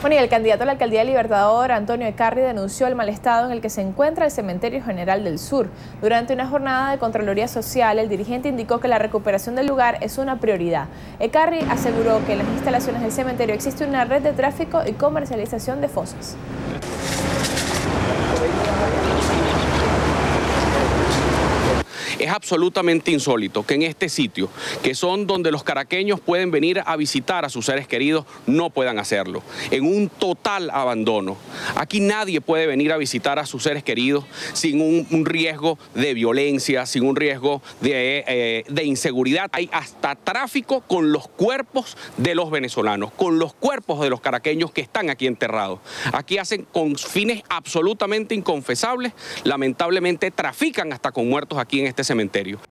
Bueno, y el candidato a la alcaldía de Libertador, Antonio Ecarri, denunció el mal estado en el que se encuentra el Cementerio General del Sur. Durante una jornada de Contraloría Social, el dirigente indicó que la recuperación del lugar es una prioridad. Ecarri aseguró que en las instalaciones del cementerio existe una red de tráfico y comercialización de fosas. Es absolutamente insólito que en este sitio, que son donde los caraqueños pueden venir a visitar a sus seres queridos, no puedan hacerlo. En un total abandono. Aquí nadie puede venir a visitar a sus seres queridos sin un riesgo de violencia, sin un riesgo de inseguridad. Hay hasta tráfico con los cuerpos de los venezolanos, con los cuerpos de los caraqueños que están aquí enterrados. Aquí hacen con fines absolutamente inconfesables, lamentablemente trafican hasta con muertos aquí en este cementerio.